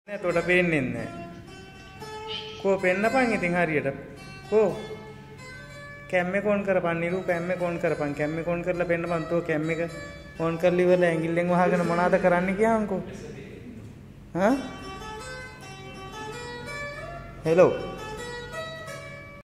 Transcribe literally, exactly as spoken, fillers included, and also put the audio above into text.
එතකොට පේන්නේ නැහැ. කෝ පෙන්නපන් ඉතින් හරියට. කෝ කැම් එක ඔන් කරපන් නිරු කැම් එක ඔන් කරපන් කැම් එක ඔන් කරලා පෙන්නපන් තෝ කැම් එක ඔන් කරලා ඉවරලා ඇඟිල්ලෙන් වහගෙන මොනවද කරන්න කියහන්කෝ. හා හෙලෝ